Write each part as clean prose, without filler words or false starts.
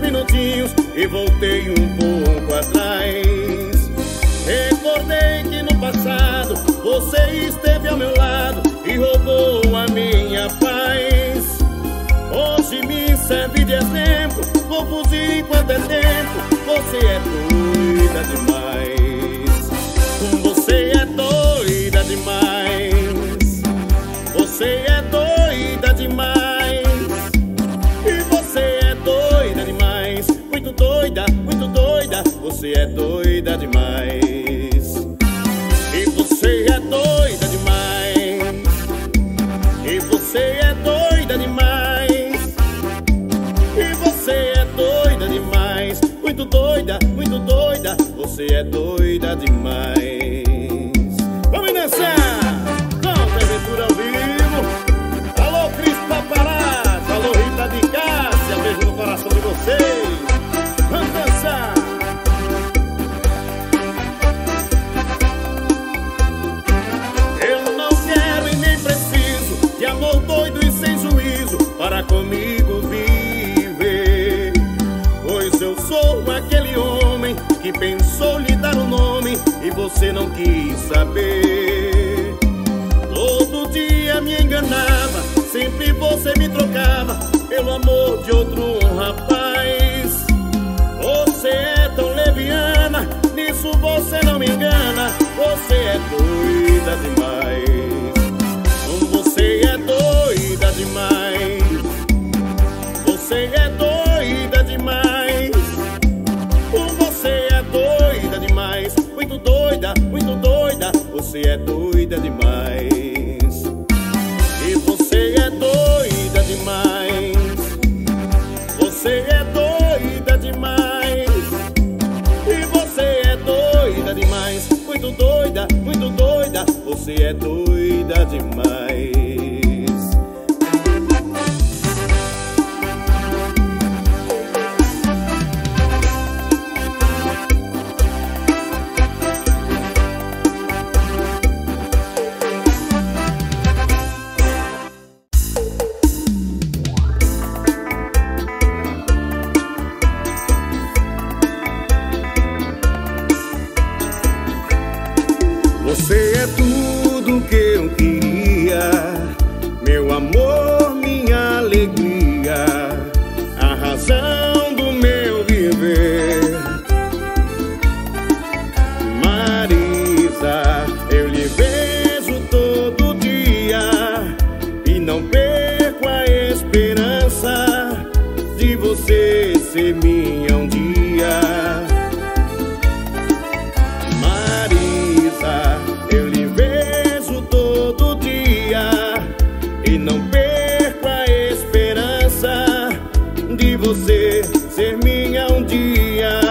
minutinhos e voltei um pouco atrás. Recordei que no passado você esteve ao meu lado e roubou a minha paz. Hoje me serve de exemplo, vou fugir enquanto é tempo. Você é doida demais. Você é doida demais. Você é doida demais. E você é doida demais. Muito doida, muito doida. Você é doida demais. E você é doida demais. E você é doida demais. E você é doida demais. Muito doida, muito doida. Você é doida demais. Vamos dançar com Aventura ao vivo. Alô, Cris Paparazzo. Alô, Rita de Cássia. Beijo no coração de vocês. Vamos dançar. Eu não quero e nem preciso de amor doido e sem juízo para comigo viver. Pois eu sou aquele homem que pensou lhe dar um nome e você não quis saber. Todo dia me enganava, sempre você me trocava pelo amor de outro rapaz. Você é tão leviana, nisso você não me engana. Você é doida demais. Você é doida demais. Você é doida demais. Você é doida demais. Muito doida, muito doida. Você é doida demais. E você é doida demais. Você é doida demais. E você é doida demais. Muito doida, muito doida. Você é doida demais. Você é tudo que eu queria, meu amor, minha alegria, a razão do meu viver. Marisa, eu lhe vejo todo dia e não perco a esperança de você ser minha um dia. Eu lhe vejo todo dia e não perco a esperança de você ser minha um dia.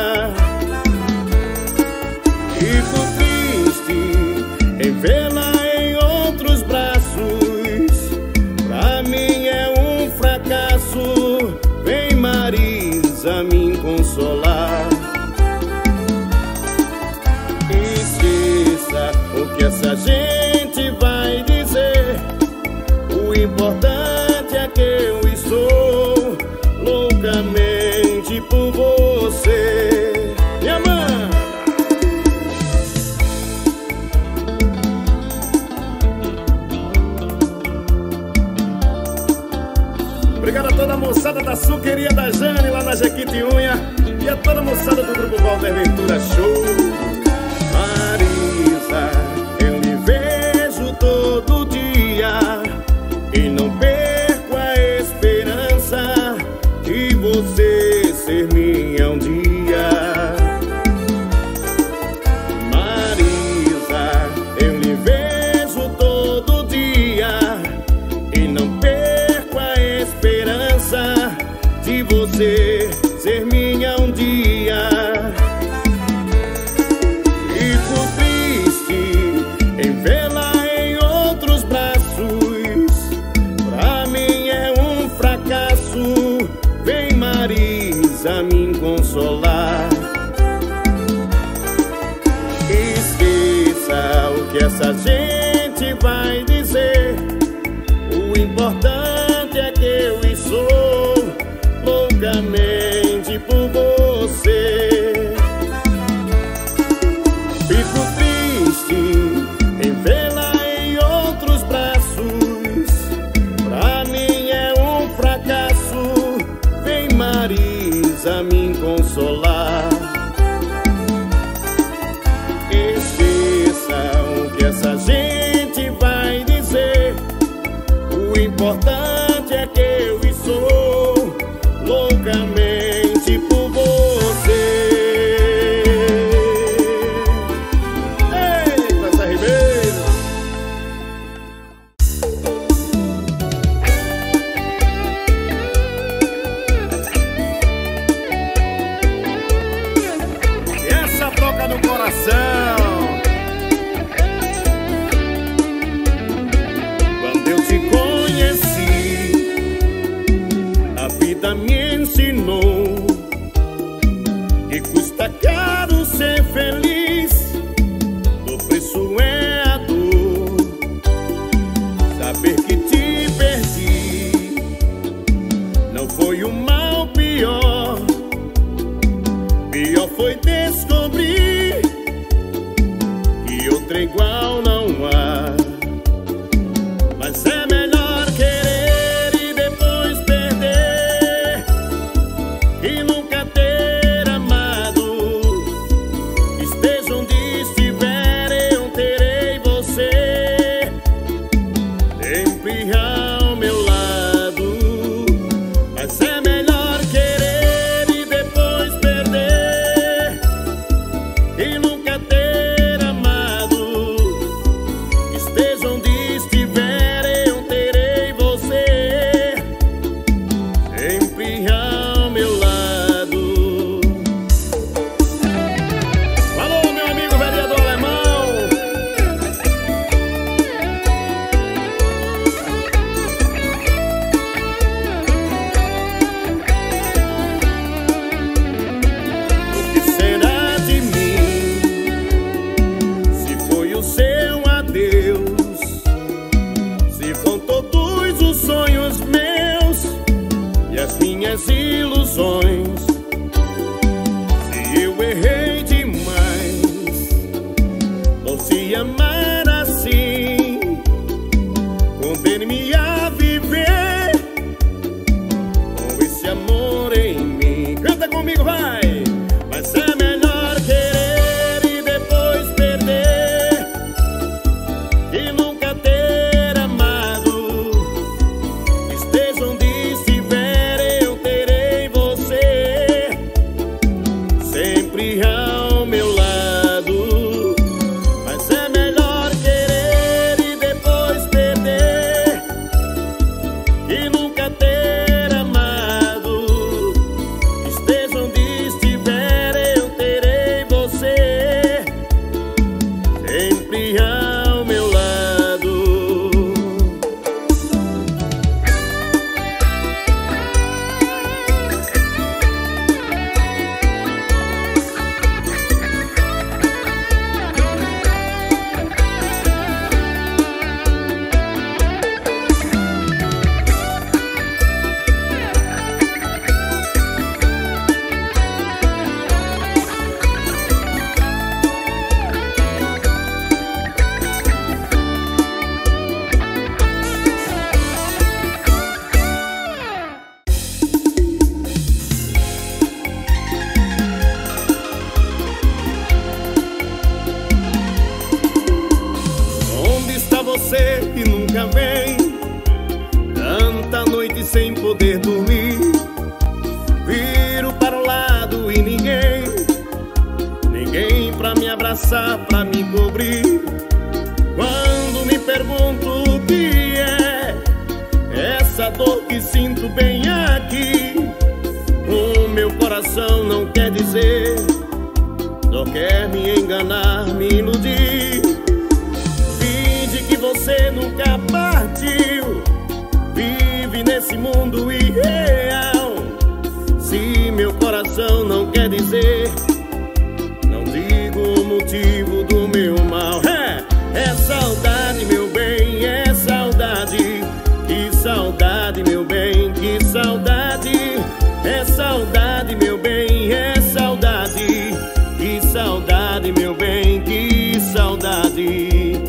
Fico triste em vê-la em outros braços, pra mim é um fracasso. Vem, Marisa, me consolar. O que essa gente vai dizer, o importante é que eu estou loucamente por você. Me ama! Obrigado a toda a moçada da Suqueria da Jane lá na Jequitinhonha e a toda a moçada do Grupo Walter Ventura Show. Marisa, eu lhe vejo todo dia e não perco a esperança de você ser minha um dia. Marisa, eu lhe vejo todo dia e não perco a esperança de você ser minha um dia. ser igual não há. Mas é melhor querer e depois perder que nunca ter amado. Esteja onde estiver, eu terei você sempre ao meu lado. Mas é melhor querer e depois perder que nunca ter amado. Esteja onde estiver, eu terei você sempre ao meu lado. Falou, meu amigo vereador Alemão. O que será de mim se foi o seu adeus? Se vão todos os sonhos meus e as minhas ilusões? Se eu errei demais por se amar assim, condene-me a viver com esse amor em mim. Canta comigo, vai! Mas é melhor querer e depois perder que nunca ter amado. Esteja onde estiver, eu terei você sempre ao meu lado. Mas é melhor querer e depois perder que nunca ter amado. Esteja onde estiver, eu terei você sempre ao meu lado. Onde está você que nunca vem? Tanta noite sem poder dormir. Viro para o lado e ninguém pra me abraçar, pra me cobrir. Quando me pergunto o que é essa dor que sinto bem aqui, o meu coração não quer dizer, só quer me enganar, me iludir. Finge que você nunca partiu, vive nesse mundo irreal. Se meu coração não quer dizer, não digo o motivo do meu mal. É saudade, meu bem, é saudade. Que saudade, meu bem, que saudade. É saudade, meu bem, é saudade. Que saudade, meu bem, que saudade.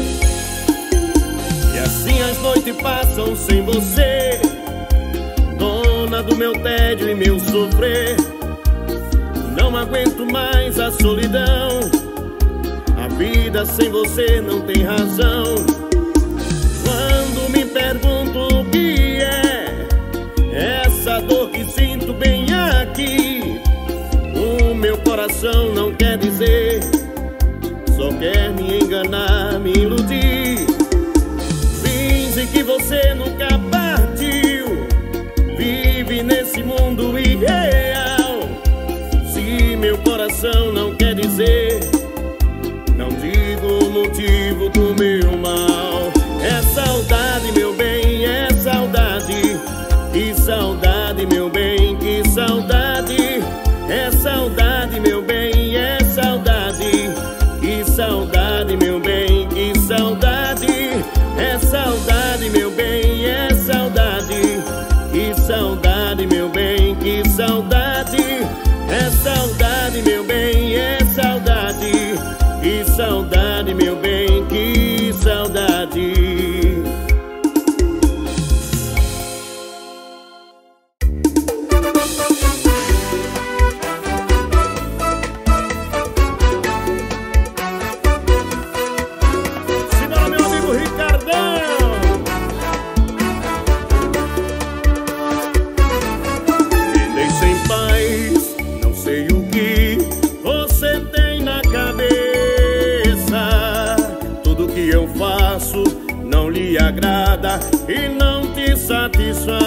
E assim as noites passam sem você, dona do meu tédio e meu sofrer. Não aguento mais a solidão, a vida sem você não tem razão. Quando me pergunto o que é essa dor que sinto bem aqui, o meu coração não quer dizer, só quer me enganar, me iludir. Finge que você nunca partiu, vive nesse mundo irreal. Se meu coração não quer dizer, não digo o motivo do meu mal. É saudade, meu bem, é saudade. Que saudade, meu bem, que saudade. É saudade, meu bem, é saudade. Que saudade, meu bem, que saudade. É saudade, meu bem, é agrada e não te satisfaz.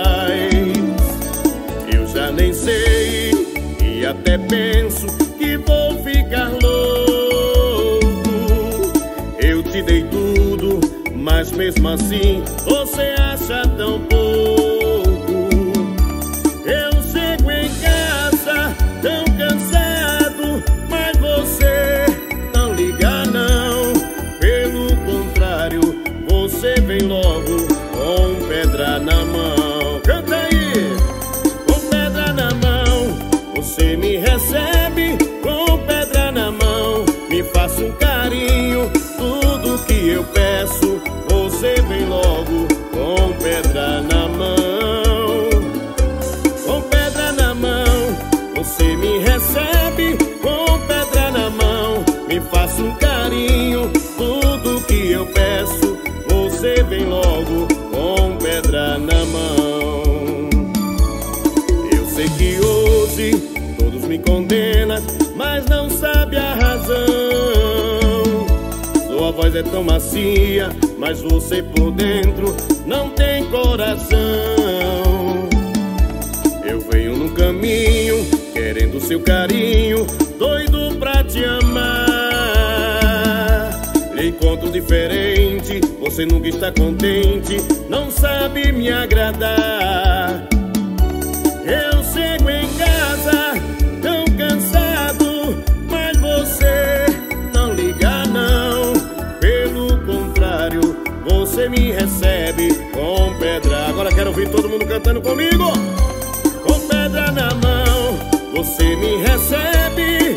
Eu já nem sei e até penso que vou ficar louco. Eu te dei tudo, mas mesmo assim você acha tão pouco. Eu chego em casa tão cansado, mas você não liga não. Pelo contrário, você vem logo com pedra na mão. Canta aí! Com pedra na mão, você me recebe com pedra na mão. Me faça um carinho, tudo que eu peço, você vem logo com pedra na mão. Com pedra na mão, você me recebe com pedra na mão. Me faça um carinho, tudo que eu peço, você vem logo com pedra na mão. Eu sei que hoje todos me condenam, mas não sabe a razão. Sua voz é tão macia, mas você por dentro não tem coração. Eu venho no caminho, querendo seu carinho, doido pra te amar. Lhe encontro diferente, você nunca está contente, não sabe me agradar. Eu chego em casa tão cansado, mas você não liga não. Pelo contrário, você me recebe com pedra. Agora quero ouvir todo mundo cantando comigo. Com pedra na mão, você me recebe.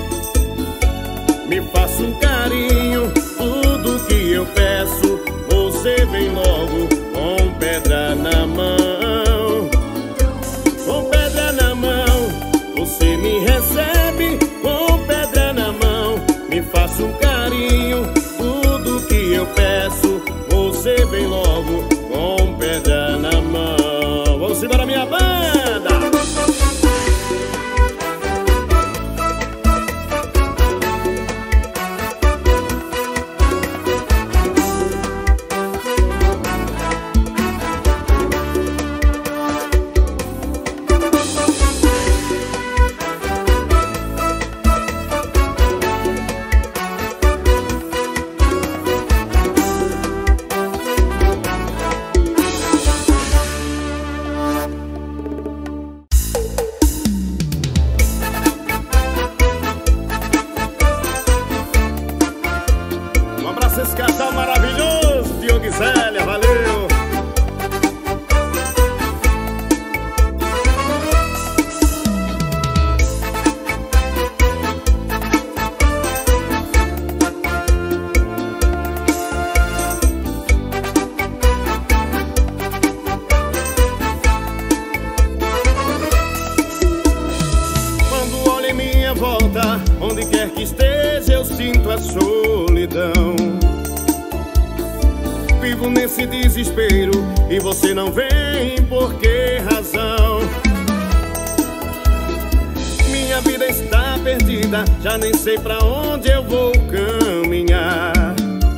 Me faça um carinho, tudo que eu peço, você vem logo com pedra na mão. Com pedra na mão, você me recebe com pedra na mão. Me faça um carinho, tudo que eu peço, você vem logo com pedra na mão. Vamos embora, minha banda! Esse casal maravilhoso, Diogo e Zélia, valeu! Quando olho em minha volta, onde quer que esteja, eu sinto a solidão. Vivo nesse desespero e você não vem, por que razão? Minha vida está perdida, já nem sei pra onde eu vou caminhar.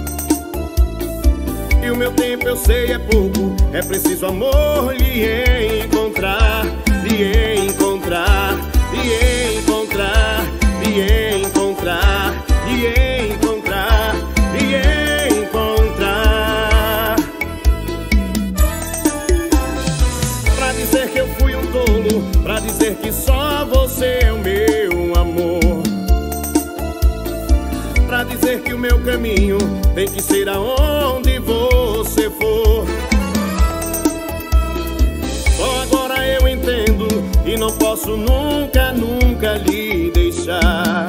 E o meu tempo eu sei é pouco, é preciso amor lhe encontrar, lhe encontrar, lhe encontrar, lhe encontrar, lhe encontrar, lhe encontrar. Pra dizer que eu fui um tolo, pra dizer que só você é o meu amor, pra dizer que o meu caminho tem que ser aonde você for. Só agora eu entendo e não posso nunca, nunca lhe deixar.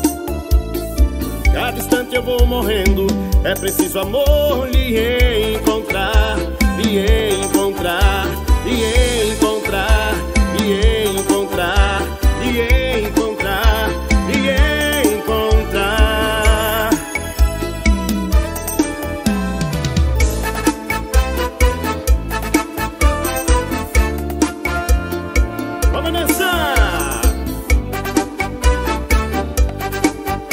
Cada instante eu vou morrendo, é preciso amor lhe encontrar, lhe encontrar, lhe encontrar, lhe encontrar, lhe encontrar, lhe encontrar. Vamos dançar!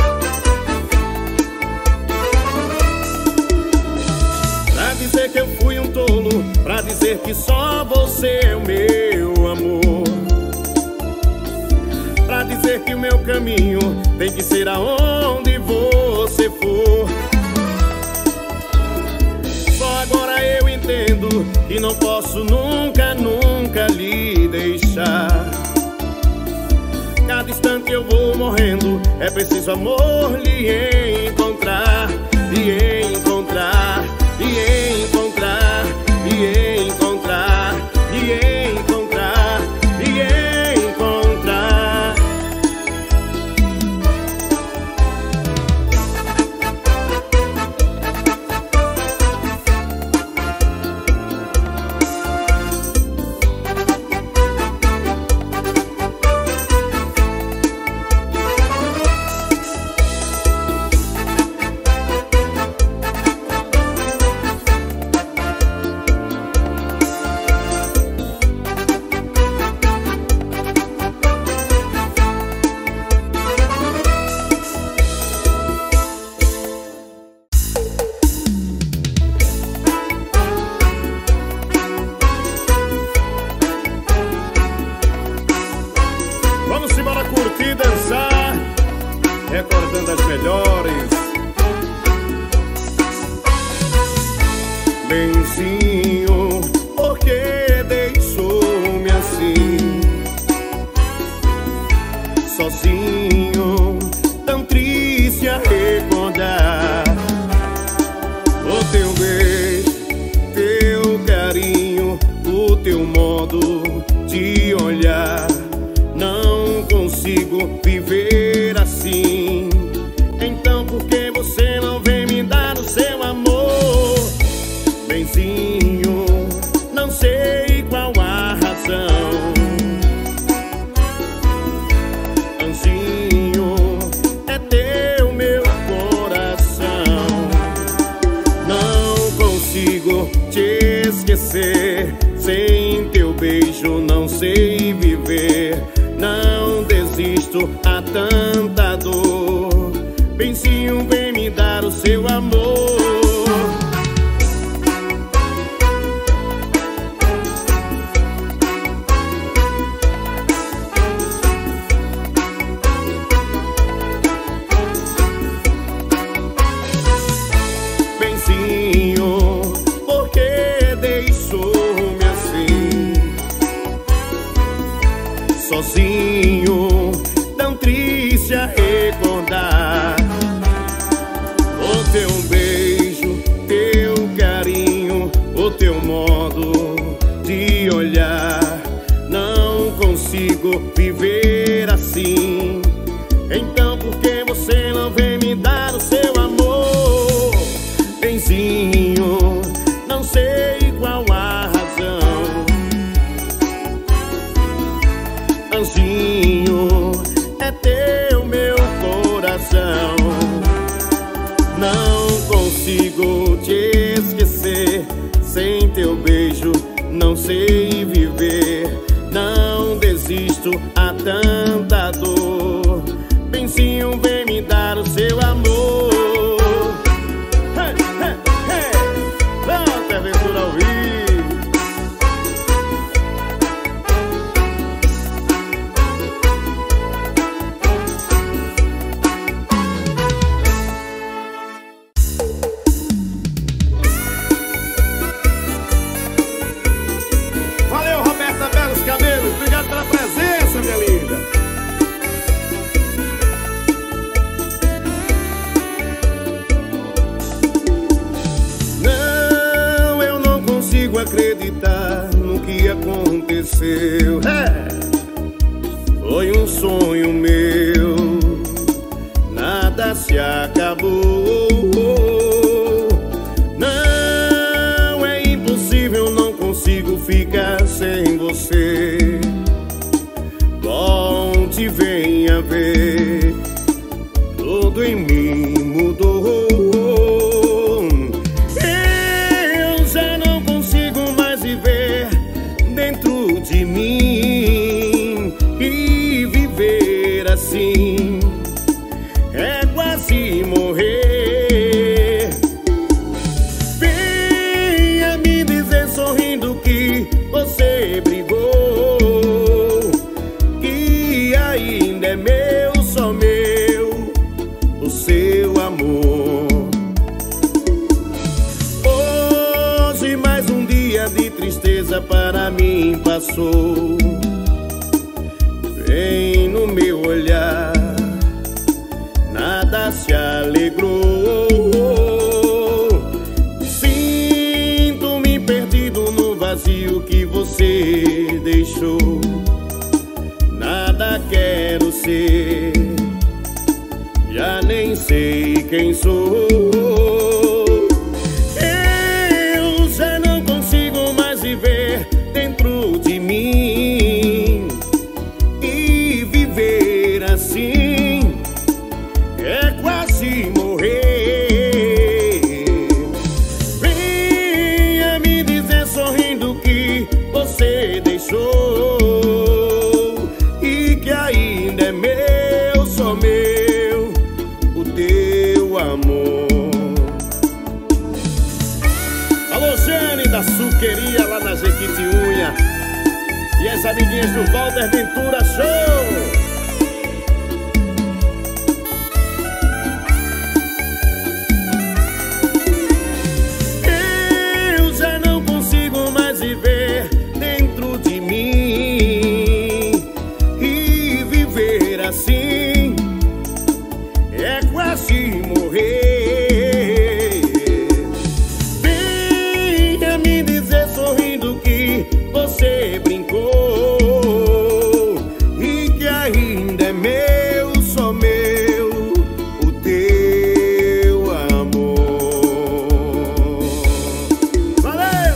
Pra dizer que eu fui que o meu caminho tem que ser aonde você for. Só agora eu entendo que não posso nunca, nunca lhe deixar. Cada instante eu vou morrendo, é preciso amor lhe encontrar, lhe encontrar, lhe encontrar, lhe encontrar, lhe encontrar, lhe encontrar. Vamos embora curtir e dançar, recordando as melhores. Benzinho, por que deixou-me assim, sozinho, tão triste a recordar o teu beijo, teu carinho, o teu modo de olhar. Não consigo viver assim. Então por que você não vem me dar o seu amor? Benzinho, não sei qual a razão. Anjinho, é teu meu coração. Não consigo te esquecer. Sem teu beijo não sei viver. Não desisto a tanta dor. Benzinho, vem me dar o seu amor. Benzinho, por que deixou-me assim, sozinho, tão triste a recordar o teu beijo, teu carinho, o teu modo de olhar. Não consigo viver assim. Então por que você não vem me dar o seu amor? Benzinho, não sei qual a razão. Anjinho, é teu meu coração. Não consigo te esquecer. Sem teu beijo não sei viver. Não desisto a tanta dor. Benzinho, vem me dar o seu amor. Hey, hey, hey. Volta, aventura ao vivo. Obrigado pela presença, minha linda. Não, eu não consigo acreditar no que aconteceu. Foi um sonho meu, nada se acabou. Não, é impossível, não consigo ficar sem você. Volte, venha ver, tudo em mim mudou. Eu já não consigo mais viver dentro de mim. E viver assim é quase morrer. Venha me dizer sorrindo que você brigou, que ainda é meu sou. Vem no meu olhar, nada se alegrou. Sinto-me perdido no vazio que você deixou. Nada quero ser, já nem sei quem sou. Eu já não consigo mais viver dentro de mim. E viver assim é quase morrer. Venha me dizer sorrindo que você deixou e que ainda é meu, só meu, o teu amor. Alô, Jane da Suqueria lá na Jequitinhonha e as amiguinhas do Walter Ventura Show. Eu já não consigo mais viver dentro de mim. E viver assim é quase morrer. Venha me dizer sorrindo que você brincou e que ainda é meu, só meu, o teu amor. Valeu!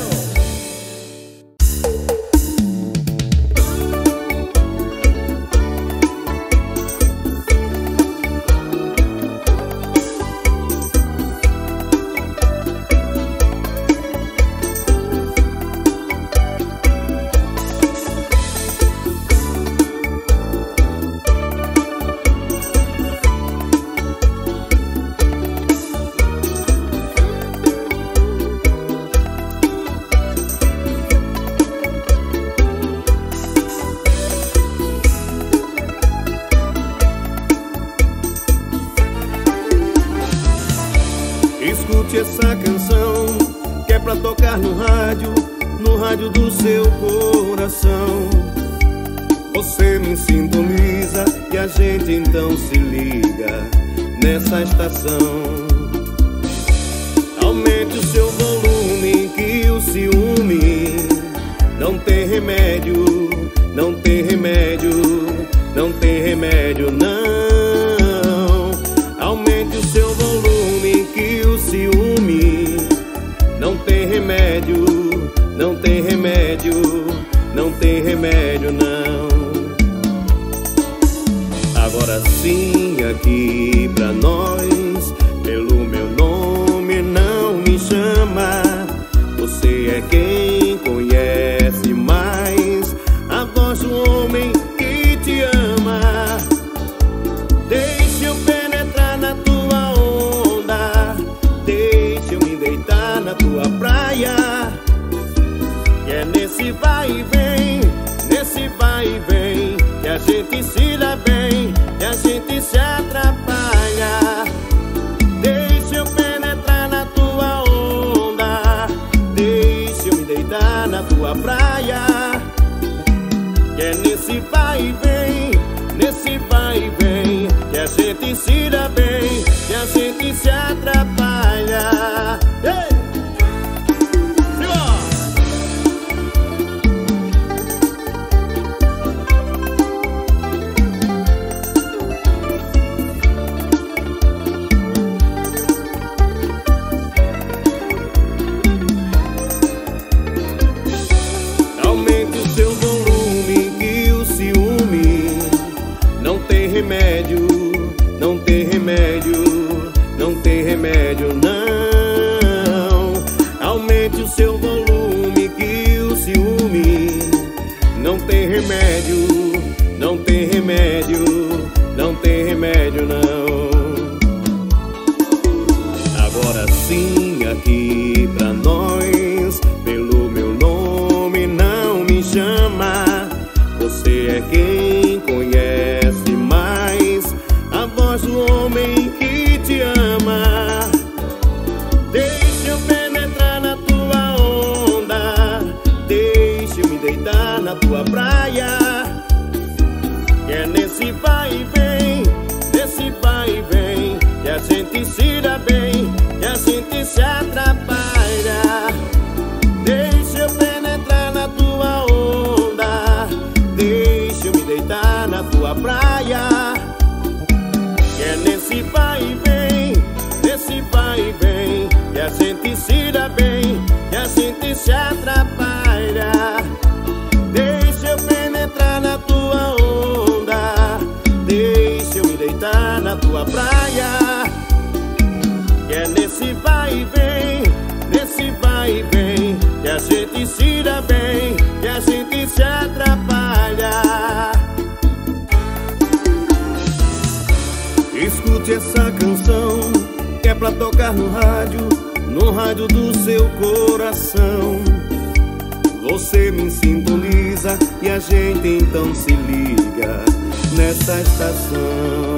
Escute essa canção que é pra tocar no rádio do seu coração. Você me sintoniza e a gente então se liga nessa estação. Aumente o seu volume que o ciúme não tem remédio, não tem remédio, não tem remédio não. Aumente o seu volume que o ciúme não tem remédio, não tem remédio, não tem remédio não. Agora sim aqui pra nós, pelo meu nome não me chama. Você é quem conhece mais a voz do homem que te ama. Deixa eu penetrar na tua onda, deixa eu me deitar na tua praia. E é nesse vai e vem, nesse vai e vem, que a gente se dá bem, que a gente se atrapalha. Deixa eu penetrar na tua onda, deixa eu me deitar na tua praia. E é nesse vai e vem, nesse vai e vem, que a gente se dá bem, que a gente se atrapalha. Ei! Aumente o seu volume que o ciúme não tem remédio, não tem remédio, não tem remédio não. Aumente o seu volume que o ciúme não tem remédio, não tem remédio, não tem remédio não. Agora sim aqui pra nós, pelo meu nome não me chama. Você é quem conhece mais a voz do homem que te ama. Deixa eu penetrar na tua onda, deixa eu me deitar na tua vai e vem, nesse vai e vem, que a gente se dá bem, que a gente se atrapalha. Deixa eu penetrar na tua onda, deixa eu me deitar na tua praia. Que é nesse vai e vem, nesse vai e vem, que a gente se dá bem, que a gente se atrapalha. Deixa eu penetrar na tua onda, deixa eu me deitar na tua praia. Que é nesse vai e vem, nesse vai e vem, que a gente se dá bem, que a gente se atrapalha. Escute essa canção, que é pra tocar no rádio do seu coração. Você me sintoniza e a gente então se liga nessa estação.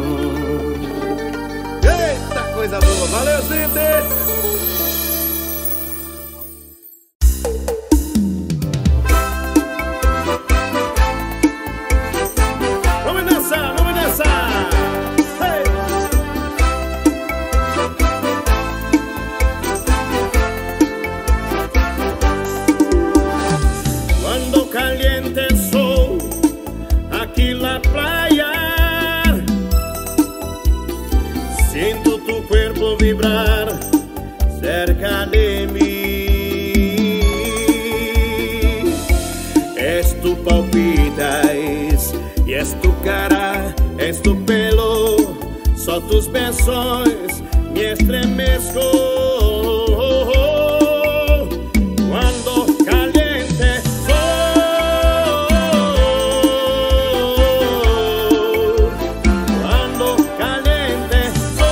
Eita, coisa boa! Valeu, gente! Vibrar cerca de mí. Es tu palpitas y es tu cara, es tu pelo, son tus besos, me estremezco. Cuando caliente soy, cuando caliente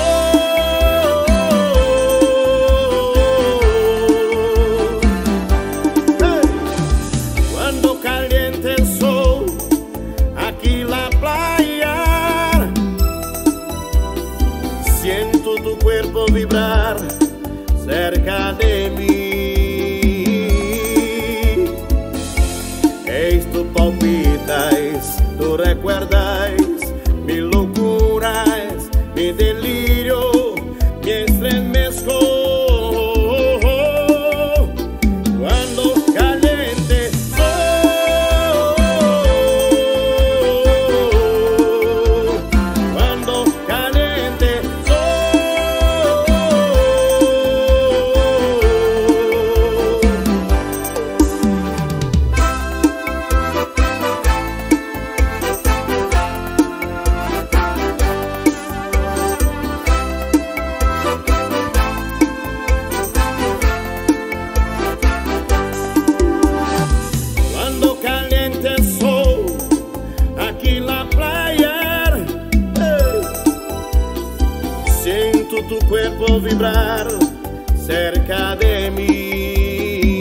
vibrar cerca de mí. Eis tu palpitas, tu recuerdas mis locuras, mi delirio, mi estremezco. Cuando caliente soy, cuando caliente tu cuerpo vibrar cerca de mí.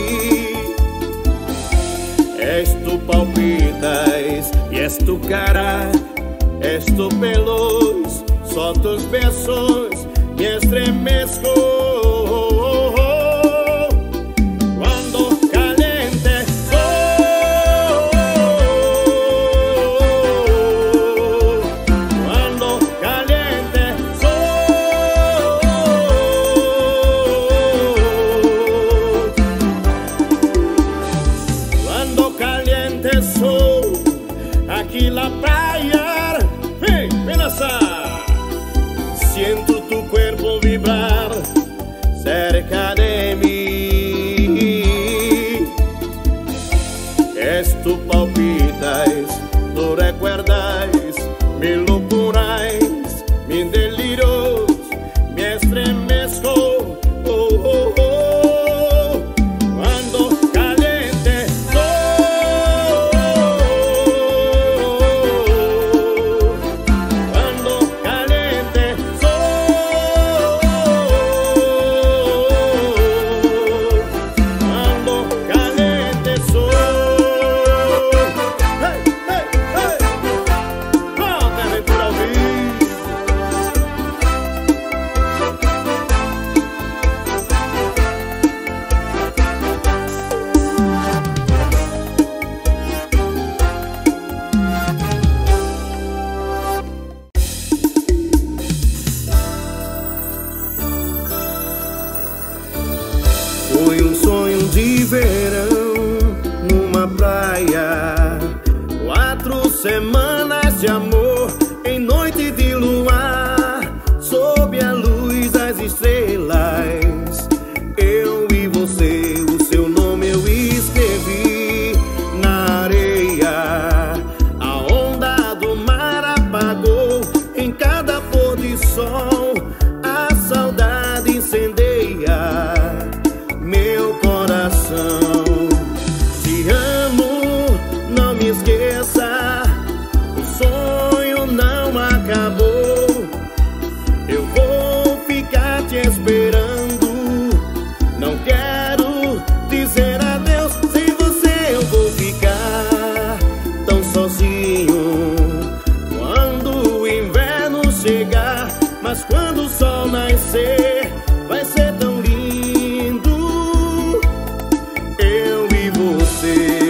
Es tu palpitas y es tu cara, es tu pelos, son tus besos, me estremezco. Cuando caliente soy, cuando caliente aquí la playa, hey, ven a siento tu cuerpo vibrar cerca de mí. Es tu palpitas, tú recuerdas mis locuras, mis delirios, me estremezco. Oh, oh, oh. Cuando caliente Foi um sonho de verão numa praia, 4 semanas de amor em noite de luar, sob a luz das estrelas. Eu e você, o seu nome eu escrevi na areia. A onda do mar apagou em cada pôr de sol, a saudade incendeia meu coração. Te amo, não me esqueça, o sonho não acabou. Eu vou ficar te esperando, não quero dizer adeus. Sem você eu vou ficar tão sozinho quando o inverno chegar. Mas quando o sol nascer, vai ser tão lindo, eu e você.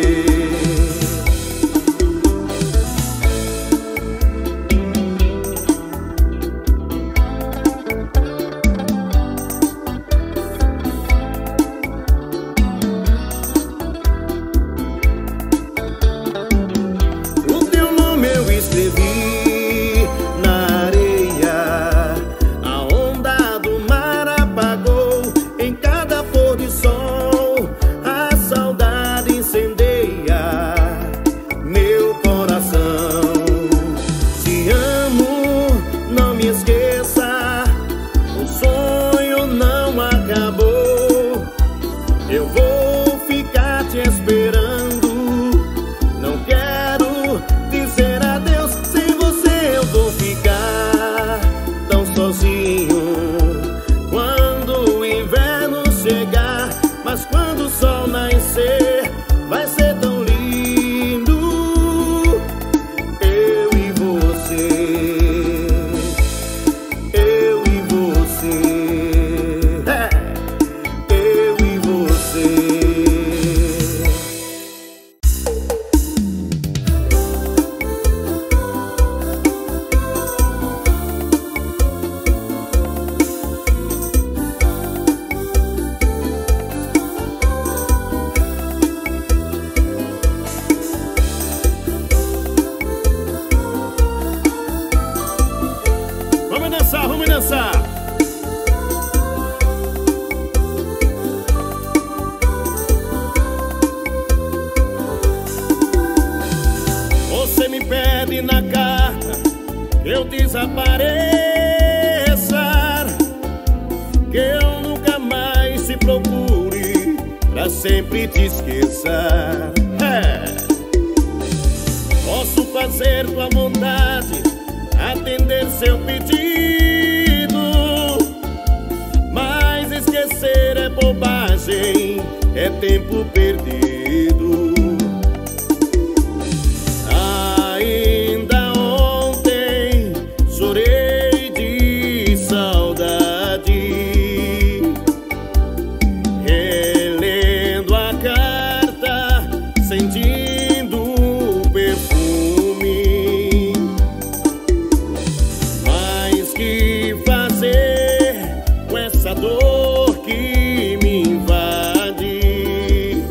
O teu nome eu escrevi na areia. A onda do mar apagou em cada pôr de sol, a saudade incendeia meu coração. Te amo, não me esqueça, o sonho não acabou. Eu vou ficar te esperando, não quero dizer adeus. Sem você eu vou ficar tão sozinho quando o inverno chegar. Mas quando o sol nascer, vai ser tão lindo, eu e você, eu e você, eu e você. Vamos dançar, vamos dançar. Você me pede na carta que eu desapareça, que eu nunca mais te procure, pra sempre te esqueça. Posso fazer tua vontade, atender seu pedido, mas esquecer é bobagem, é tempo perdido. Ainda ontem chorei de saudade, relendo a carta, sentindo o perfume. Mas que fazer com essa dor que me invade?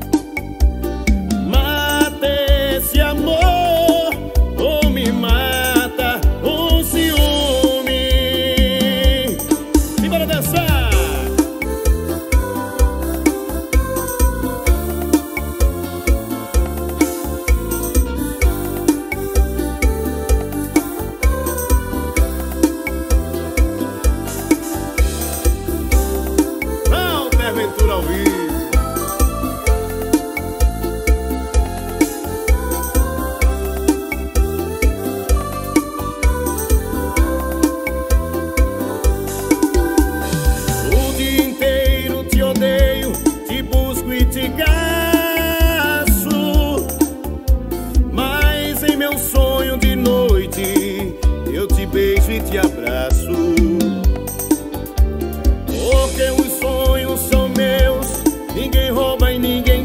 Mata esse amor ou me mata o ciúme. E bora dançar! Aventura ao vivo. O dia inteiro te odeio, te busco e te caço, mas em meu sonho de noite eu te beijo e te abraço. Porque os sonhos são meus, ninguém rouba e ninguém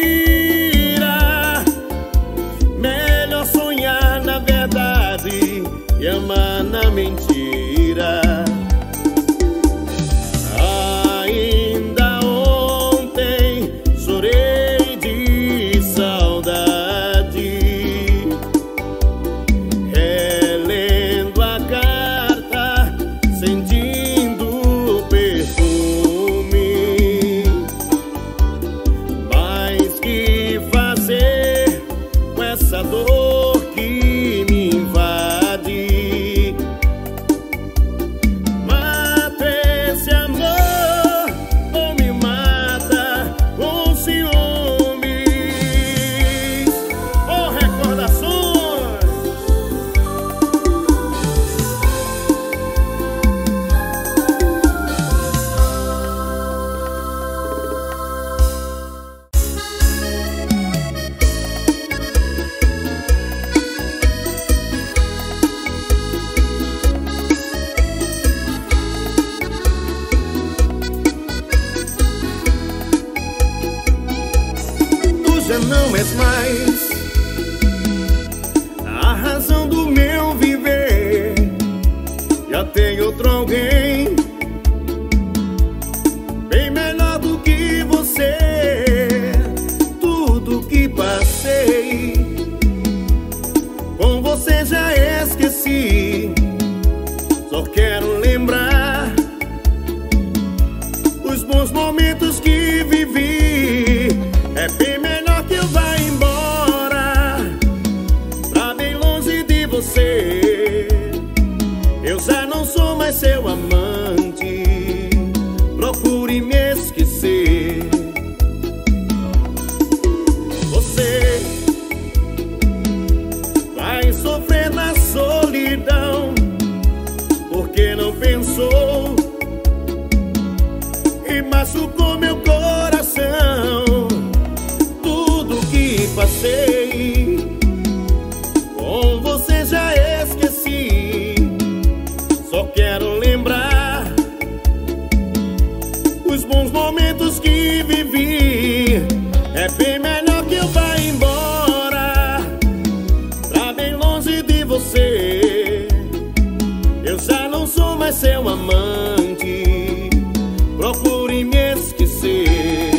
tira. Melhor sonhar na verdade e amar na mentira. Ainda ontem sentindo o perfume. Mas que fazer com essa dor que me invade? Mata esse amor ou me mata com ciúmes. Oh, recordações. Já não és mais a razão do meu viver. Já tem outro alguém bem melhor do que você. Tudo que passei com você já esqueci. Só quero lembrar os bons momentos que vivi. É bem melhor que eu vá embora pra bem longe de você. Eu já não sou mais seu amante. Procure me esquecer. Você vai sofrer na solidão porque não pensou e machucou meu coração. Passei com você já esqueci. Só quero lembrar os bons momentos que vivi. É bem melhor que eu vá embora pra bem longe de você. Eu já não sou mais seu amante. Procure me esquecer.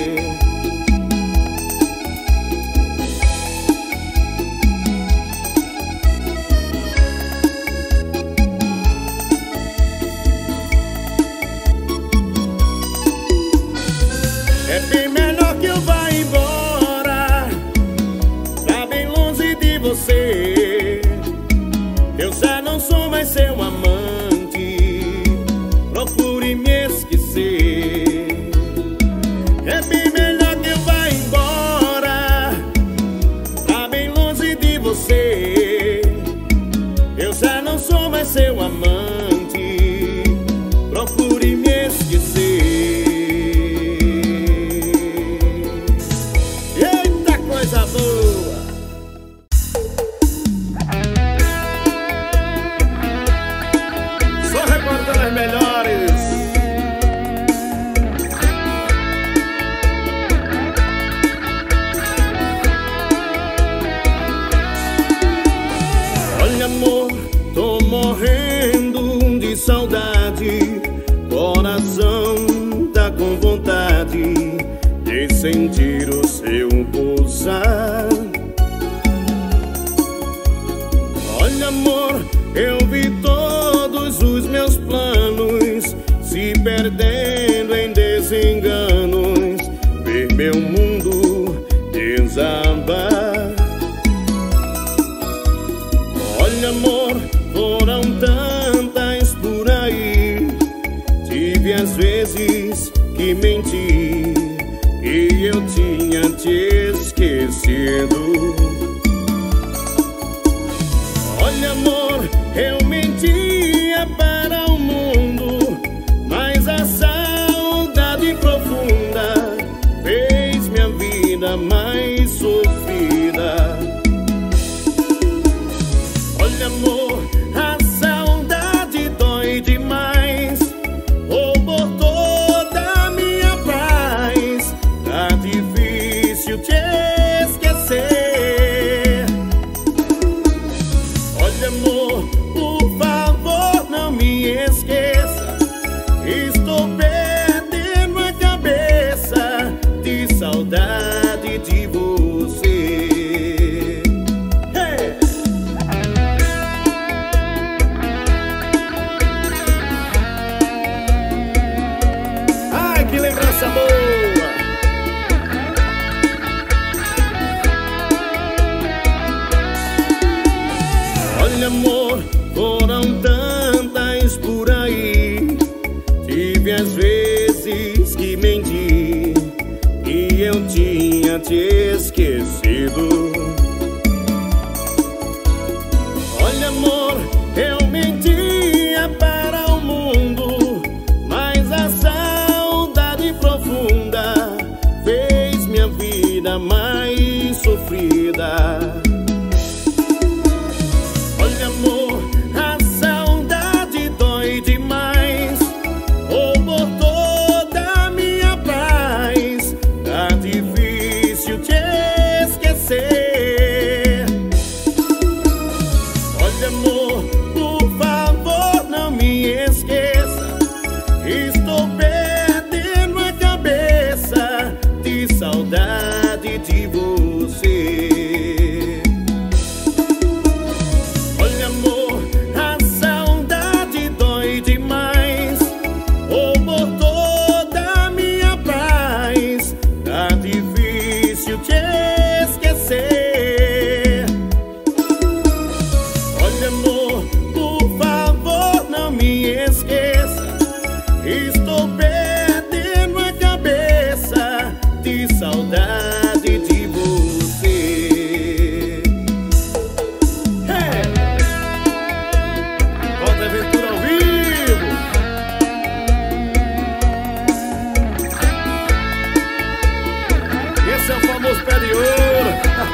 É bem melhor que eu vá embora pra bem longe de você. Eu já não sou mais seu amante. Procure me esquecer. É bem melhor que eu vá embora pra bem longe de você. Eu já não sou mais seu amante. Procure me esquecer. Coisa boa. Só recordando as melhores. Olha, amor, tô morrendo de saudade. Coração tá com vontade de sentir o seu pulsar. Olha, amor, eu vi todos os meus planos se perdendo em desenganos. Ver meu mundo desabar. Olha, amor, foram tantas por aí. Tive às vezes que mentir e eu tinha te esquecido. Olha, amor, eu mentia para o mundo, mas a saudade profunda fez minha vida mais sofrida. Olha, amor, a saudade dói demais. Roubou toda a minha paz. Tá difícil te esquecer. Olha, amor, o te esquecido. Olha, amor, eu mentia para o mundo, mas a saudade profunda fez minha vida mais sofrida. Olha, amor, a saudade dói demais. Roubou toda a minha paz. Tá difícil te esquecer. Olha, amor, por favor, não me esqueça. Estou perdendo a cabeça de saudade de você. Olha, amor, a saudade dói demais. Roubou toda a minha paz. Tá difícil te esquecer. Olha, amor, por favor, não me esqueça. Estou perdendo a cabeça de saudade de você. Volta Aventura ao vivo. Esse é o famoso pé de ouro.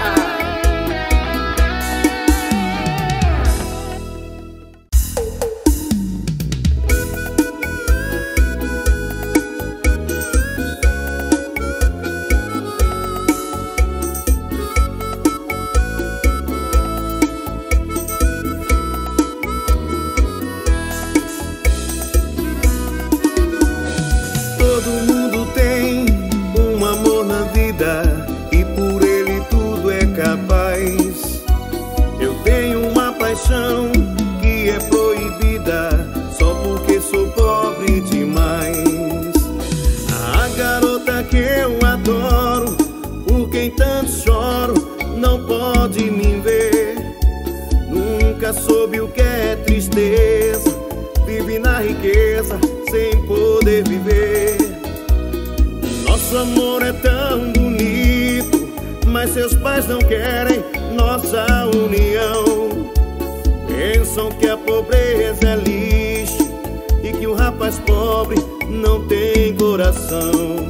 Todo mundo tem um amor na vida e por ele tudo é capaz. Eu tenho uma paixão que é proibida só porque sou pobre demais. A garota que eu adoro, por quem tanto choro, não pode me ver. Nunca soube o que é tristeza, vive na riqueza sem poder viver. Nosso amor é tão bonito, mas seus pais não querem nossa união. Pensam que a pobreza é lixo e que o rapaz pobre não tem coração.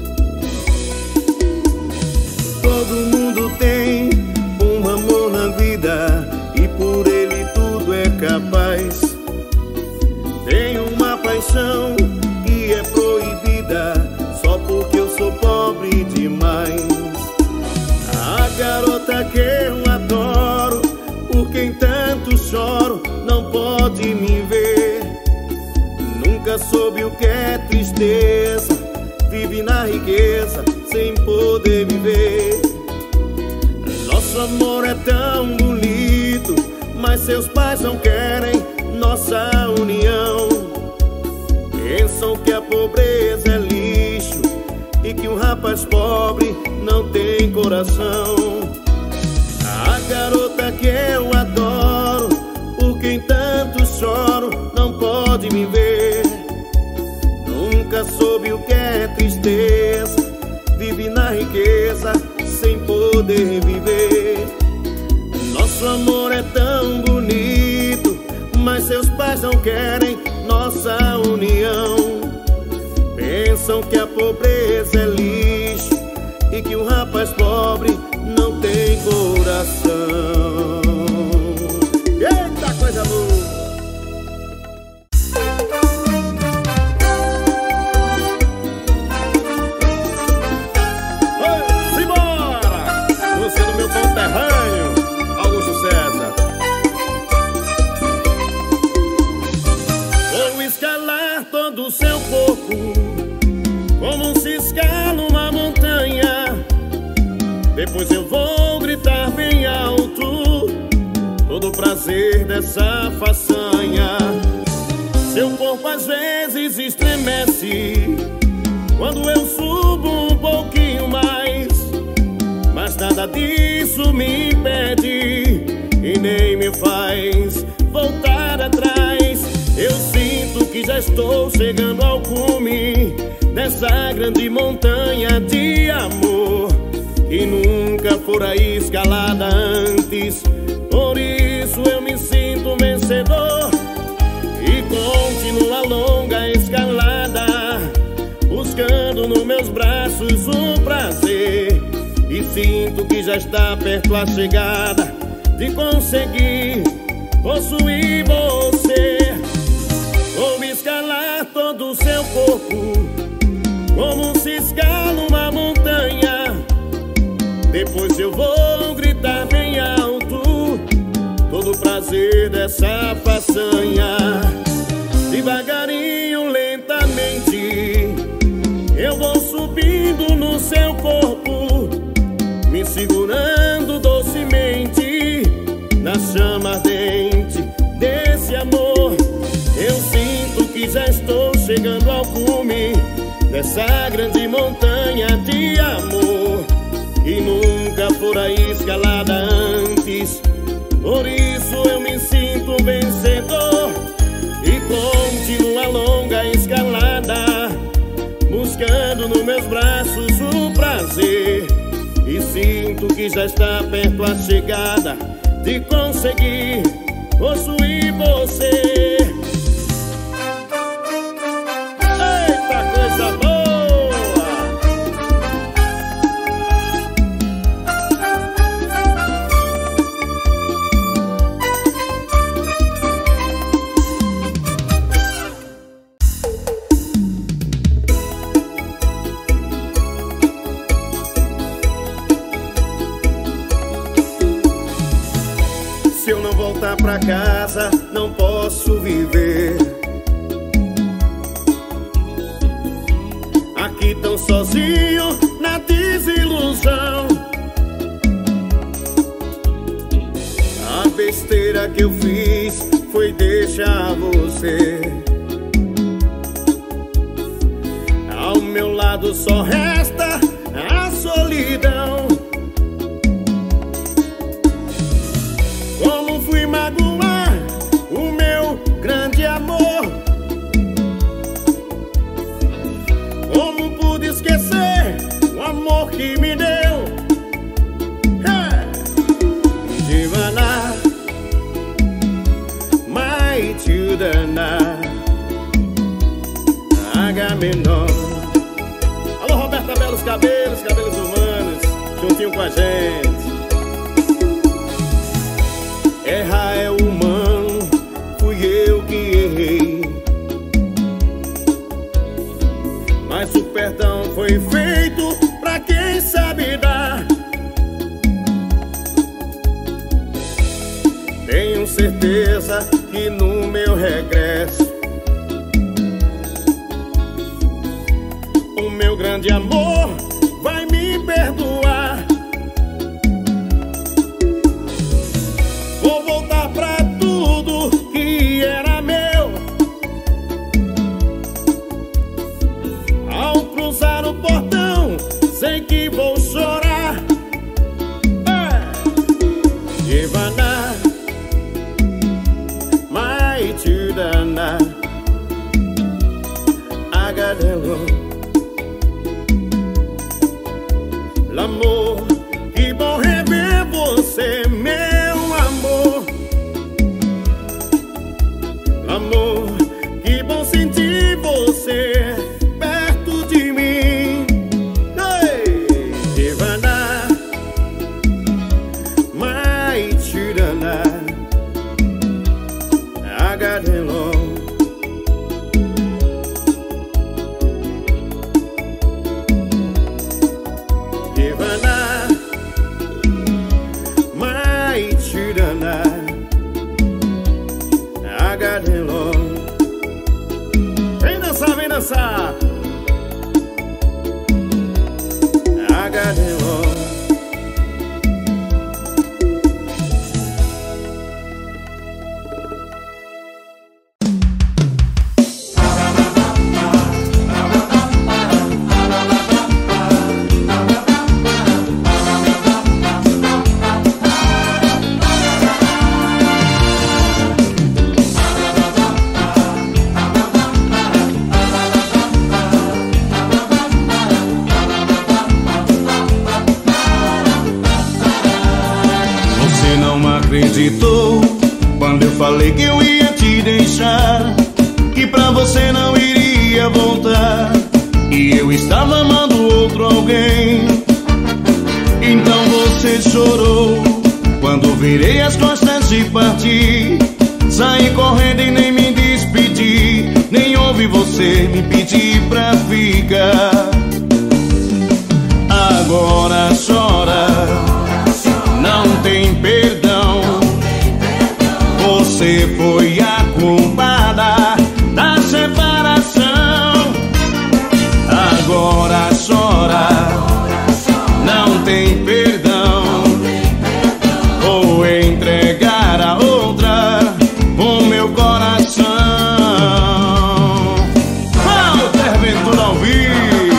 Todo mundo tem um amor na vida e por ele tudo é capaz. Tenho uma paixão que é proibida só porque eu sou pobre demais. A garota que eu adoro, por quem tanto choro, não pode me ver. Nunca soube o que é tristeza, vive na riqueza sem poder viver. Nosso amor é tão bonito, mas seus pais não querem nossa união. Pensam que a pobreza é lixo e que um rapaz pobre não tem coração. A garota que eu adoro, por quem tanto choro, não pode me ver. Nunca soube o que é tristeza, vive na riqueza sem poder viver. Nosso amor é tão bonito, mas seus pais não querem nossa união. Pensam que a pobreza é lixo e que um rapaz pobre não tem coração. Eita, coisa boa! Simbora! Você no meu conterrâneo, Augusto César. Vou escalar todo o seu corpo como se escala uma montanha. Depois eu vou gritar bem alto todo o prazer dessa façanha. Seu corpo às vezes estremece quando eu subo um pouquinho mais, mas nada disso me impede e nem me faz voltar atrás. Eu sinto que já estou chegando ao cume dessa grande montanha de amor que nunca fora escalada antes. Por isso eu me sinto vencedor e continuo a longa escalada, buscando nos meus braços o prazer. E sinto que já está perto a chegada de conseguir possuir você. Vou escalar todo o seu corpo, como se escala uma montanha. Depois eu vou gritar bem alto todo o prazer dessa façanha. Devagarinho, lentamente, eu vou subindo no seu corpo, me segurando docemente na chama ardente desse amor. Eu sinto que já estou chegando ao cume dessa grande montanha de amor, que nunca fora escalada antes. Por isso eu me sinto vencedor e continuo a longa escalada, buscando nos meus braços o prazer. E sinto que já está perto a chegada de conseguir possuir você. Eita, coisa boa! Se eu não voltar pra casa, não posso viver aqui tão sozinho na desilusão. A besteira que eu fiz foi deixar você. Ao meu lado só resta a solidão. Como fui magoar o meu grande amor? Como pude esquecer o amor que me deu? Divana, my childana, Agamenon. Alô, Roberta Belos Cabelos, cabelos humanos, juntinho com a gente. Errar é humano, fui eu que errei, mas o perdão foi feito pra quem sabe dar. Tenho certeza que no meu regresso o meu grande amor vai me perdoar. Vou voltar pra tudo que era meu. Ao cruzar o portão, sei que vou chorar. Ivana, my childana, Agadelo. L'amor, que bom rever você, meu amor. Amor, que bom sentir você perto de mim. Hey, Ivana, my childana, Agadelo. Ivana, my childana, Agadelo. Vem dançar, vem dançar. Agadelo. acreditou quando eu falei que eu ia te deixar, que pra você não iria voltar, e eu estava amando outro alguém. Então você chorou quando virei as costas e parti. Saí correndo e nem me despedi, nem ouvi você me pedir pra ficar. Agora chora, não tem perdão. Você foi a culpada da separação. Agora chora, não tem perdão. Vou entregar a outra o meu coração. Walter Ventura ao vivo.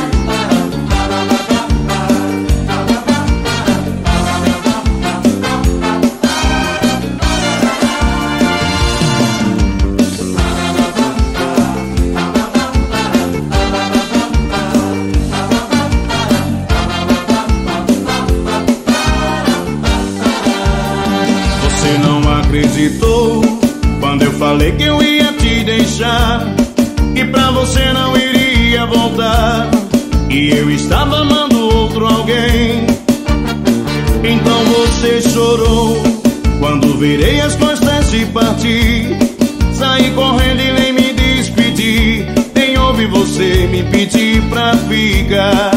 Acreditou quando eu falei que eu ia te deixar, que pra você não iria voltar, e eu estava amando outro alguém. Então você chorou quando virei as costas e parti. Saí correndo e nem me despedi, nem ouvi você me pedir pra ficar.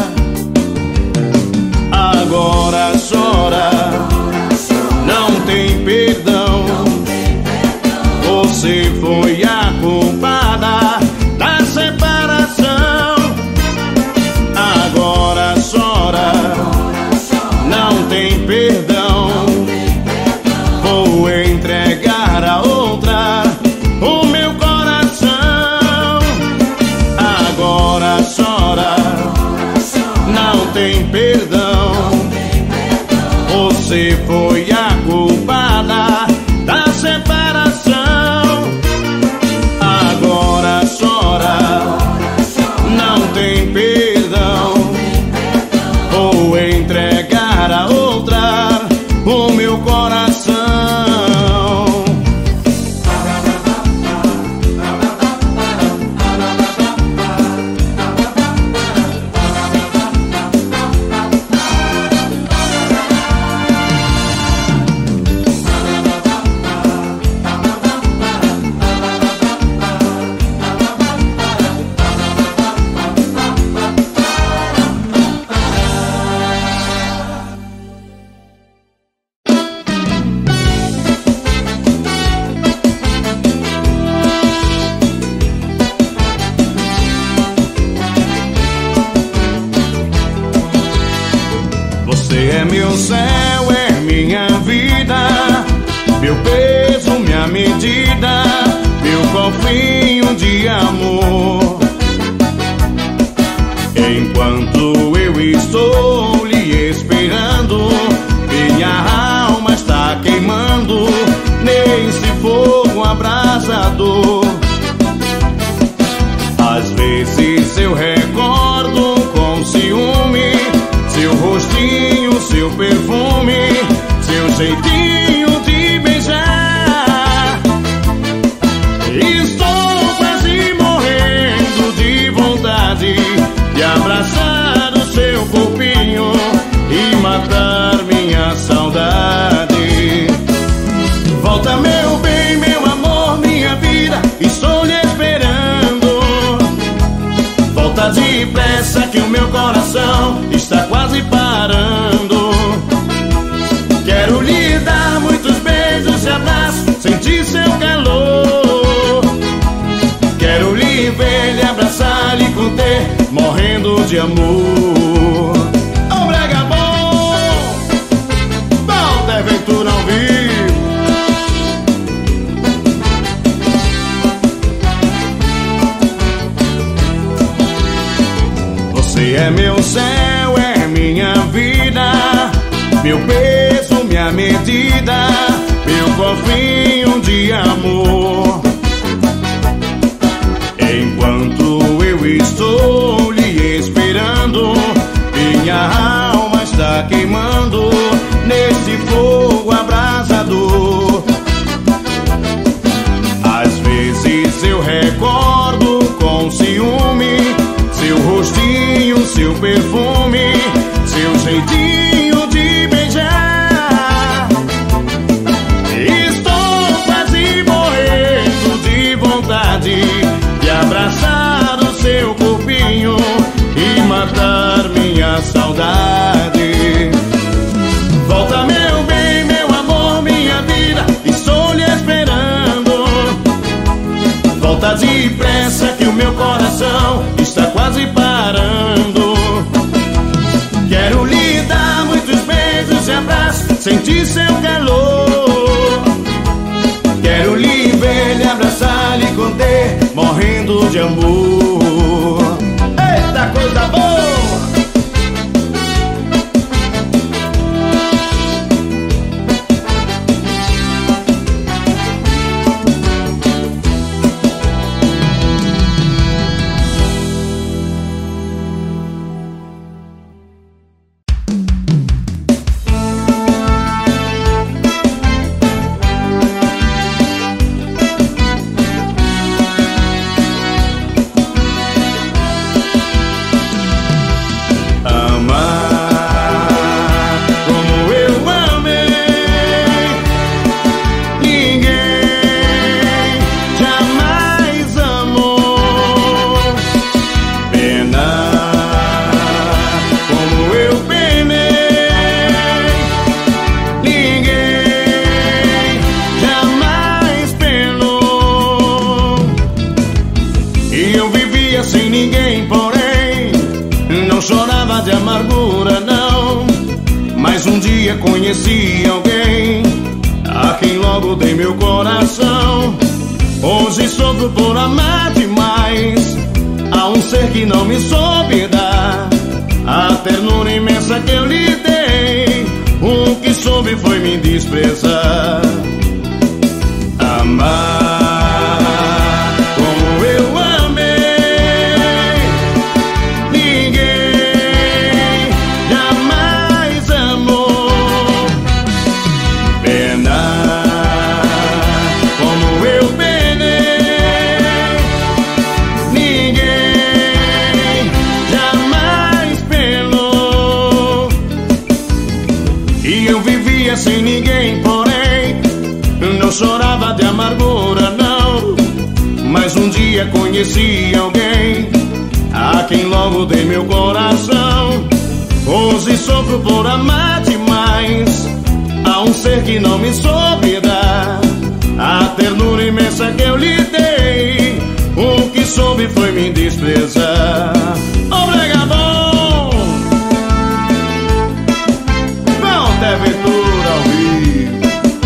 Agora chora, não tem perdão. Você foi a culpada da separação. Agora chora, não tem perdão. Vou entregar a outra o meu coração. Agora chora, não tem perdão. Você foi a culpada da separação. Agora chora, não tem perdão. Vou entregar a outra o meu coração. Você é meu céu, é minha vida, meu peso, minha medida, meu cofrinho de amor. Enquanto eu estou lhe esperando, minha alma está queimando nesse fogo abrasador. Às vezes eu recordo com ciúme seu rostinho, seu perfume, seu jeitinho de beijar. Estou quase morrendo de vontade de abraçar o seu corpinho e matar minha saudade. Volta, meu bem, meu amor, minha vida, estou lhe esperando. Volta depressa que o meu coração está quase parando. Quero lhe dar muitos beijos e abraços, sentir seu calor. Quero lhe ver, lhe abraçar, lhe conter, morrendo de amor. Ô brega bom, Walter Ventura ao vivo. Você é meu céu, é minha vida, meu peso, minha medida, meu cofrinho de amor. Enquanto eu estou lhe esperando, minha alma está queimando nesse fogo abrasador. seu calor. Quero lhe ver, lhe abraçar, lhe conter, morrendo de amor. Eita, coisa boa! De amargura não, mas um dia conheci alguém a quem logo dei meu coração. Hoje sofro por amar demais a um ser que não me soube dar a ternura imensa que eu lhe dei. O que soube foi me desprezar. Amar como eu amei, sem ninguém, porém não chorava de amargura não, mas um dia conheci alguém a quem logo dei meu coração. Hoje sofro por amar demais a um ser que não me soube dar a ternura imensa que eu lhe dei. O que soube foi me desprezar. Obrigado! Até Ventura ao vivo.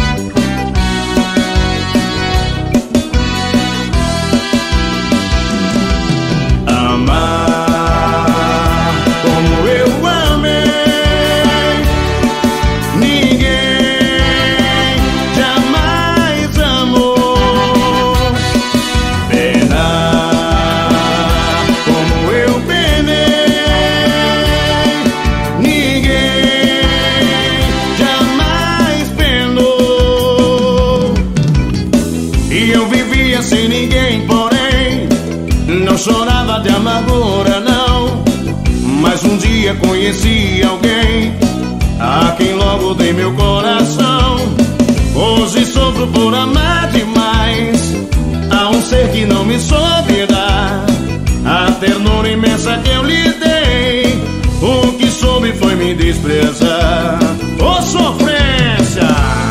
Amar como eu amei, ninguém jamais amou. Penar como eu penei, ninguém sem ninguém, porém não chorava de amargura não, mas um dia conheci alguém a quem logo dei meu coração. Hoje sofro por amar demais a um ser que não me soube dar a ternura imensa que eu lhe dei. O que soube foi me desprezar. Ô sofrência!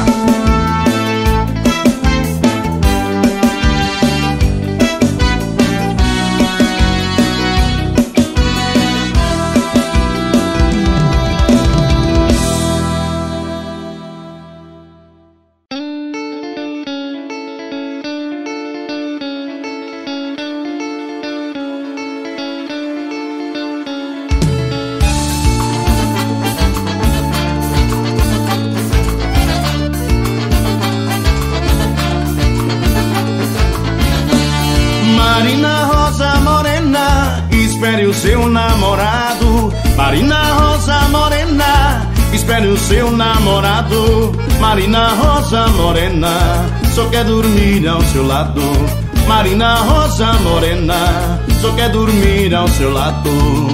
Marina Rosa Morena, espere o seu namorado. Marina Rosa Morena, espere o seu namorado. Marina Rosa Morena, só quer dormir ao seu lado. Marina Rosa Morena, só quer dormir ao seu lado.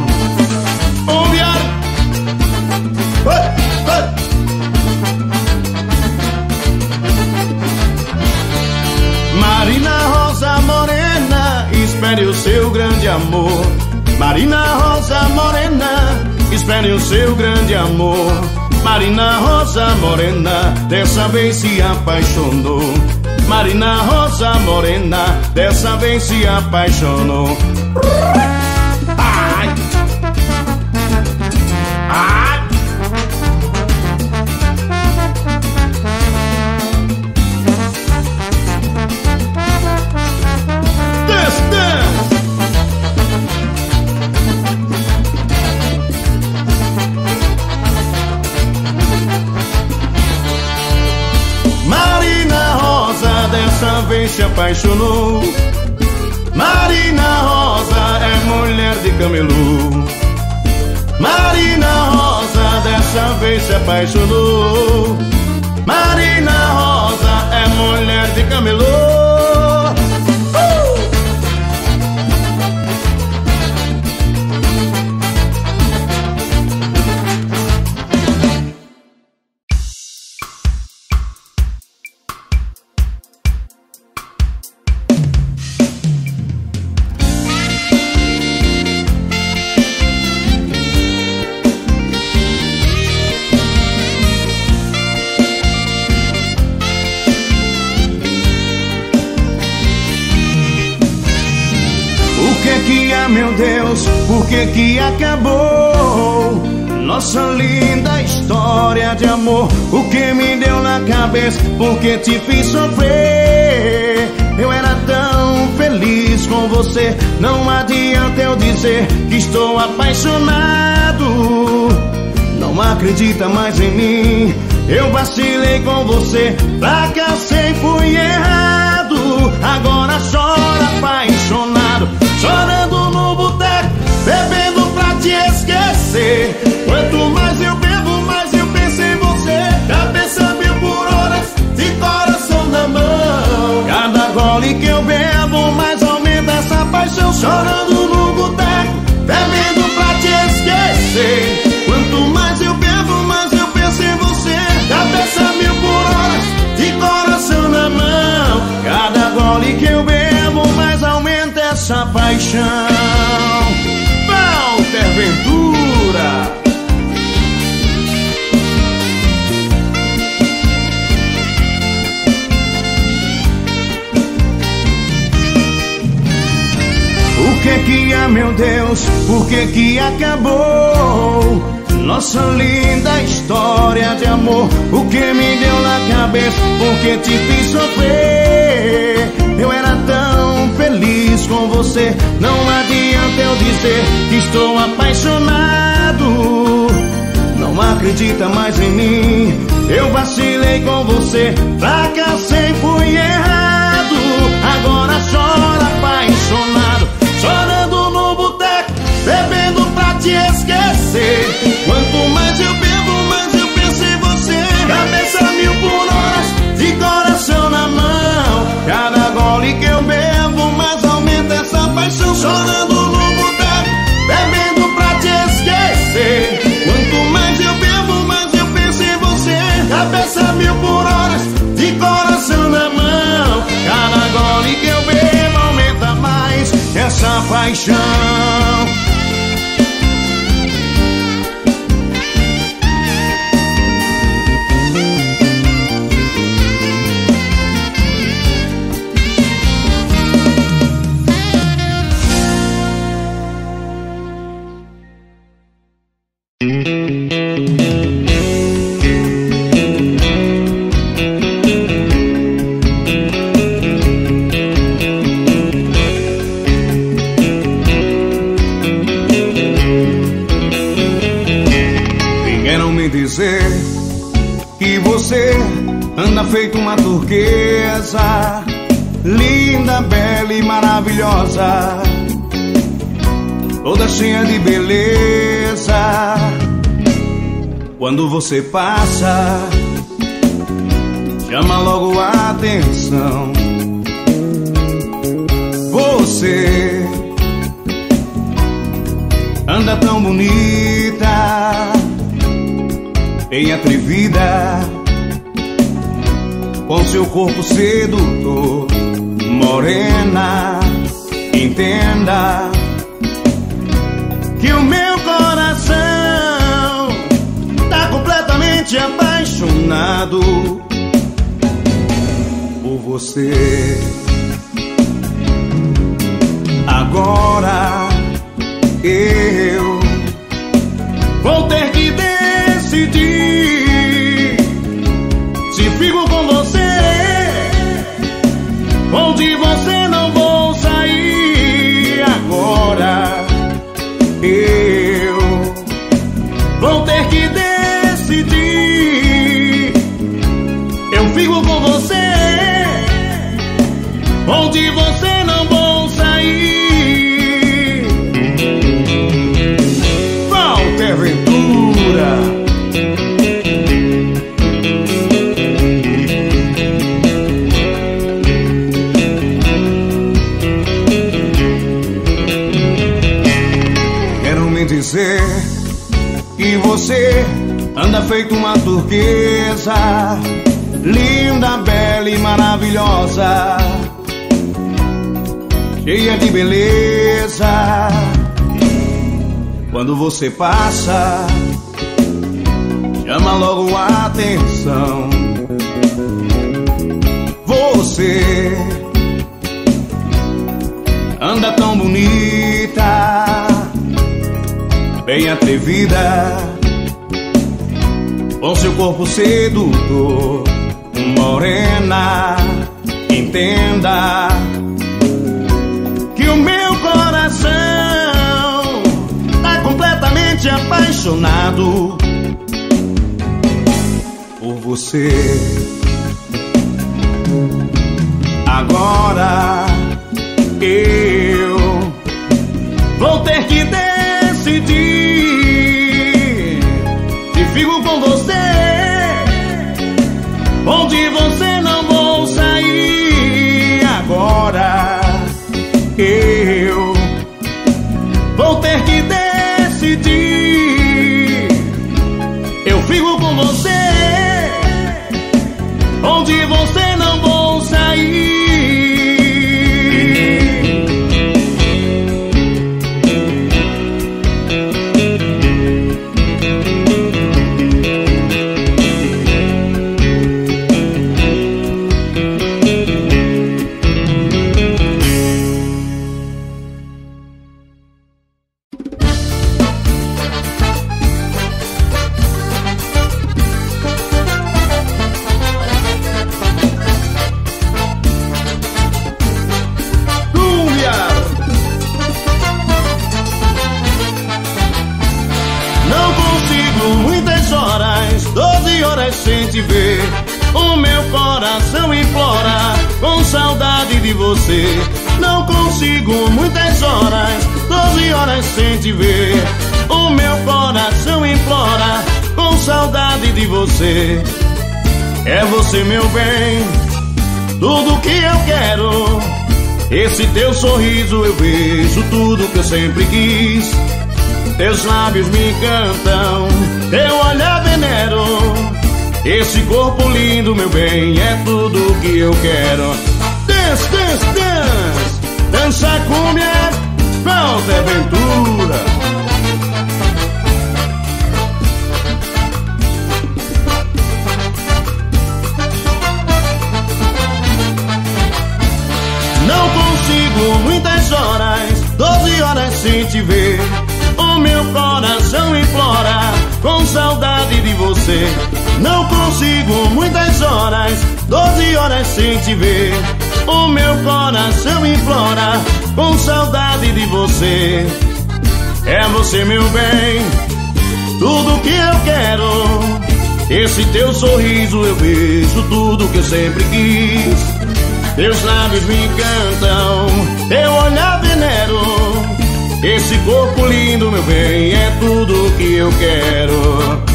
Marina Rosa Morena, espere o seu grande amor. Marina Rosa Morena, espere o seu grande amor. Marina Rosa Morena, dessa vez se apaixonou. Marina Rosa Morena, dessa vez se apaixonou. Ai. Ai. vez se apaixonou. Marina Rosa é mulher de camelô. Marina Rosa dessa vez se apaixonou. Marina Rosa é mulher de camelô. Meu Deus, por que acabou nossa linda história de amor? O que me deu na cabeça, por que te fiz sofrer? Eu era tão feliz com você. Não adianta eu dizer que estou apaixonado. Não acredita mais em mim. Eu vacilei com você, fracassei, fui errado. Agora chora apaixonado, chorando no boteco, bebendo pra te esquecer. Quanto mais eu bebo, mais eu penso em você. Cabeça mil por horas, de coração na mão. Cada gole que eu bebo, mais aumenta essa paixão. Chorando no boteco, bebendo pra te esquecer. Quanto mais eu bebo, mais eu penso em você. Cabeça mil por horas, de coração na mão. Cada gole que eu bebo, mais aumenta essa paixão. Walter Ventura. O que é, meu Deus, por que acabou nossa linda história de amor? O que me deu na cabeça, por que te fiz sofrer? Eu era tão feliz com você. Não adianta eu dizer que estou apaixonado. Não acredita mais em mim. Eu vacilei com você, fracassei, fui errado. Agora chora apaixonado, chorando no boteco, bebendo pra te esquecer. Quanto mais eu bebo, mais eu penso em você. Cabeça mil por horas, de coração na mão. Cada gole que eu bebo, mais aumenta essa paixão. Chorando no boteco, bebendo pra te esquecer. Quanto mais eu bebo, mais eu penso em você. Cabeça mil por horas, de coração na mão. Cada gole que eu bebo, aumenta mais essa paixão. Que você anda feito uma turquesa, linda, bela e maravilhosa, toda cheia de beleza. Quando você passa, chama logo a atenção. Você anda tão bonita, bem atrevida, com seu corpo sedutor. Morena, entenda que o meu coração tá completamente apaixonado por você. Agora eu vou ter que decidir se fico com você ou de você não vou sair. Agora eu vou ter que decidir. Eu fico com você dizer que você anda feito uma turquesa, linda, bela e maravilhosa, cheia de beleza. Quando você passa, chama logo a atenção. Você anda tão bonita, bem atrevida, com seu corpo sedutor. Morena, entenda que o meu coração tá completamente apaixonado por você. Agora eu vou ter que decidir se fico com você ou de você não vou sair. Agora eu vou ter que decidir. Eu fico com você ou de você não vou sair. Sem te ver, o meu coração implora, com saudade de você. Não consigo muitas horas, 12 horas sem te ver. O meu coração implora, com saudade de você. É você, meu bem, tudo que eu quero. Esse teu sorriso eu vejo, tudo que eu sempre quis. Teus lábios me encantam, teu olhar venero. Esse corpo lindo, meu bem, é tudo que eu quero. Dance, dance, dance, dança cumbia, falta aventura. Não consigo muitas horas, 12 horas sem te ver. O meu coração implora, com saudade de você. Não consigo muitas horas, 12 horas sem te ver. O meu coração implora, com saudade de você. É você, meu bem, tudo que eu quero. Esse teu sorriso eu vejo, tudo que eu sempre quis. Teus lábios me encantam, teu olhar venero. Esse corpo lindo, meu bem, é tudo que eu quero.